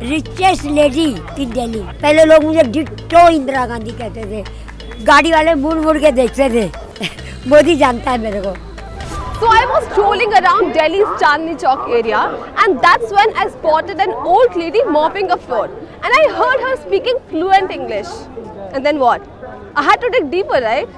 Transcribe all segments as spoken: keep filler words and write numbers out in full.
Richest lady in Delhi. पहले लोग मुझे डिट्टो इंदिरा गांधी कहते थे, गाड़ी वाले मुड़ मुड़ के देखते थे। मोदी जानता है मेरे को। So I was strolling around Delhi's Chandni Chowk area, and that's when I spotted an old lady mopping a floor, and I heard her speaking fluent English. And then what? I had to dig deeper, right?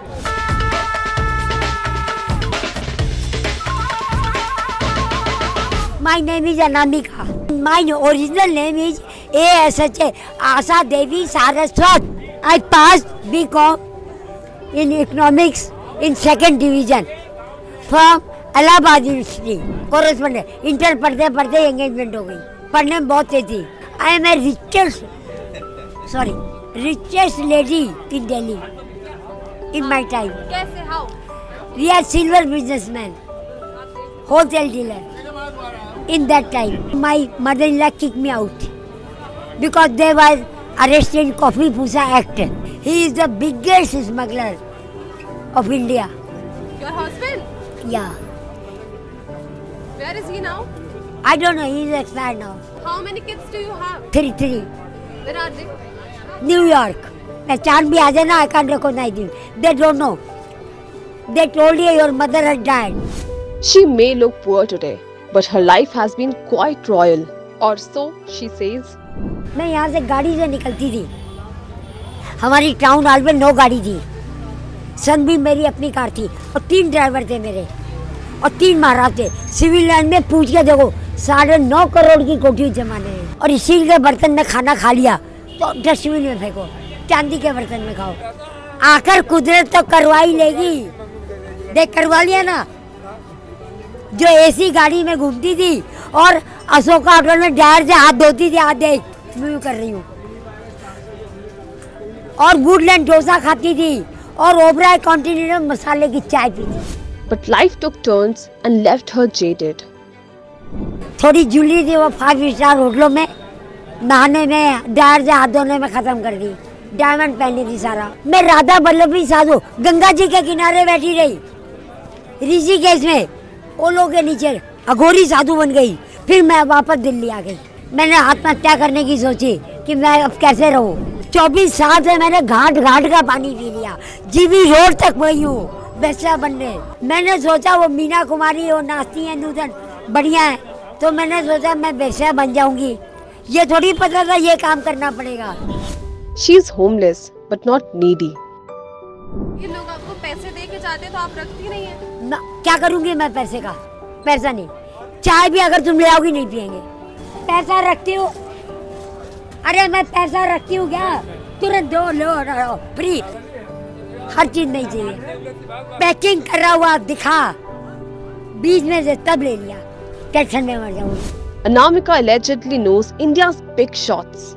My name is Anamika. My original name is A S H A, Asa Devi Saraswat. I passed B Com in economics in second division from Allahabad University. Correspondent. Inter पढ़ते पढ़ते engagement हो गई। पढ़ने में बहुत तेज थी। I am a richest, sorry, richest lady in Delhi in my time. कैसे? How? We are silver businessman, wholesale dealer. In that time, my mother-in-law kicked me out because they were arrested in Coffee Pusa Act. He is the biggest smuggler of India. Your husband? Yeah. Where is he now? I don't know. He is expired now. How many kids do you have? Three, three. Where are they? New York. मैं चांद भी आ जाए ना, I can't recognize him. They don't know. They told you your mother had died. She may look poor today, but her life has been quite royal, or so she says. मैं यहाँ से गाड़ी से निकलती थी। हमारी टाउन हॉल में नौ गाड़ी थी। सन भी मेरी अपनी कार थी और तीन ड्राइवर थे मेरे और तीन महाराज थे। सिविल लाइन में पूछ के देखो, साढ़े नौ करोड़ की कोठी जमाने हैं। और स्टील के बर्तन में खाना खा लिया तो डस्टबिन में फेंको, चांदी के बर्तन में खाओ। आखिर कुदरत तो करवा ही लेगी। देख, करवा लिया ना। जो एसी गाड़ी में घूमती थी और अशोका होटल में ड्रायर से हाथ धोती थी, हाथ देख मैं कर रही हूँ। और वुडलैंड डोसा खाती थी और ओबराय कॉन्टिनेंटल में मसाले की चाय पीती। But life took turns and left her jaded. थोड़ी जूली थी वो फाइव स्टार होटलों में, नहाने में ड्रायर से हाथ धोने में खत्म कर दी। डायमंड पहनी थी सारा। मैं राधा वल्लभी साधु गंगा जी के किनारे बैठी रही ऋषिकेश में, ओलो के नीचे अघोरी साधु बन गई। फिर मैं वापस दिल्ली आ गई। मैंने आत्महत्या करने की सोची कि मैं अब कैसे रहूं। चौबीस साल से मैंने घाट घाट का पानी पी लिया। जीबी रोड तक वही हूँ वैसा बनने। मैंने सोचा वो मीना कुमारी वो नाचती है नूतन बढ़िया है, तो मैंने सोचा मैं वैसा बन जाऊंगी। ये थोड़ी पता था ये काम करना पड़ेगा। She is homeless but not needy. ये लोग आपको पैसे दे के जाते तो आप रखती नहीं है ना। क्या करूंगी मैं पैसे का? पैसा नहीं, चाय भी अगर तुम ले आओगी नहीं पियेंगे। पैसा रखती हूँ, अरे मैं पैसा रखती हूँ क्या? तुरंत दो लो फ्री, हर चीज नहीं चाहिए। पैकिंग करा हुआ दिखा, बीच में से तब ले लिया, टेंशन में मर जाऊंगी। Anamika allegedly knows India's big shots.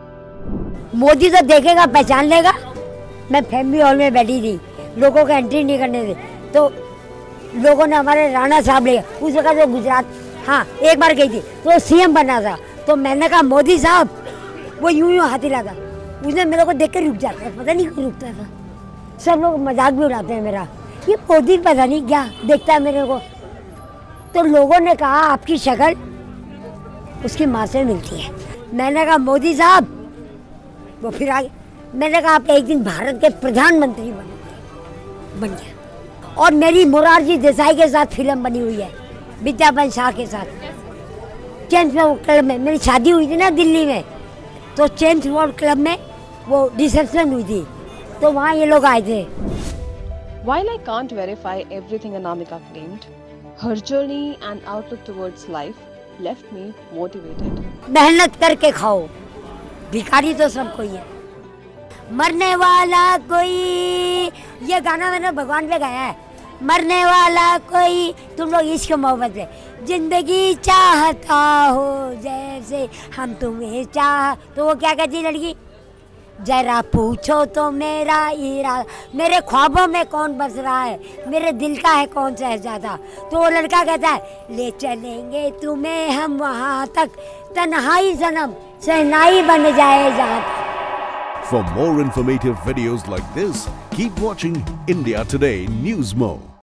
Modi तो देखेगा पहचान लेगा। मैं फैमिली हॉल में बैठी थी, लोगों को एंट्री नहीं करने थे, तो लोगों ने हमारे राणा साहब ले उस वक्त जो गुजरात, हाँ एक बार गई थी तो सीएम बना था, तो मैंने कहा मोदी साहब, वो यूं यूं हाथ हिलाता, उसने मेरे को देख कर रुक जाता है, पता नहीं क्यों रुकता था। सब लोग मजाक भी उड़ाते हैं मेरा, ये मोदी पता नहीं क्या देखता है मेरे को। तो लोगों ने कहा आपकी शक्ल उसकी माँ से मिलती है। मैंने कहा मोदी साहब, वो फिर आगे मैंने कहा आप एक दिन भारत के प्रधानमंत्री बनेंगे। बन गया। और मेरी मोरारजी देसाई के साथ फिल्म बनी हुई है, विद्यापन शाह के साथ। चेम्स वर्ल्ड क्लब में मेरी शादी हुई थी ना दिल्ली में, तो चेम्स वर्ल्ड क्लब में वो रिसेप्शन हुई थी, तो वहाँ ये लोग आए थे। While I can't verify everything Anamika claimed, her journey and outlook towards life left me motivated. मेहनत करके खाओ, भिखारी तो सब कोई है। मरने वाला कोई, ये गाना मैंने भगवान पे गाया है। मरने वाला कोई, तुम लोग इश्क मोहब्बत में, जिंदगी चाहता हो जैसे हम तुम्हें चाह, तो वो क्या कहती लड़की, जरा पूछो तो मेरा इरादा, मेरे ख्वाबों में कौन बस रहा है, मेरे दिल का है कौन शहजादा। तो वो लड़का कहता है ले चलेंगे तुम्हें हम वहाँ तक, तन्हाई सनम सहनाई बन जाए जहाँ तक। For more informative videos like this, keep watching India Today News Mo.